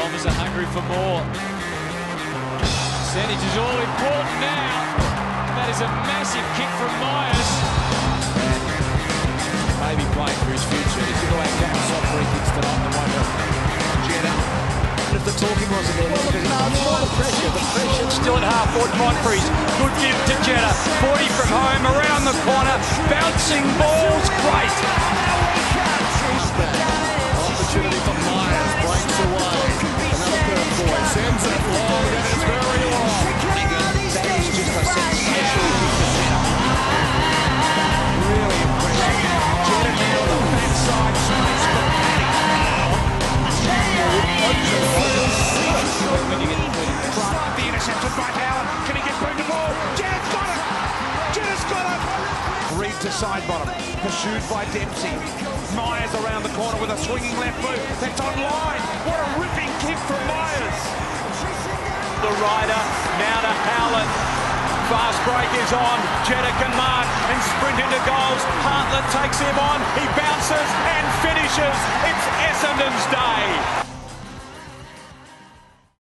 Bombers are hungry for more. Percentage is all important now. That is a massive kick from Myers. Maybe playing for his future. He's going to have a couple of soft free kicks tonight. They won't help Jetta. If the talking wasn't there, because he's under all the pressure. The pressure's Still at half-forward, Monfries. Good give to Jetta. 40 from home, around the corner. Bouncing balls, great. Opportunity for Myers, breaks away. Another curve boy, sends it long, and it's very long. That is just a sensational kick for Jetta. Really impressive. Jetta now on the backside, space for Paddy. The intercepted by Howard. Can he get through the ball? Jetta's got it! Jetta's got it! Reed to side bottom. Pursued by Dempsey. Myers around the corner with a swinging left boot. That's on line. What a ripping kick from Myers. The rider, now to Howland. Fast break is on. Jetta can mark and sprint into goals. Hartlett takes him on. He bounces and finishes. It's Essendon's day.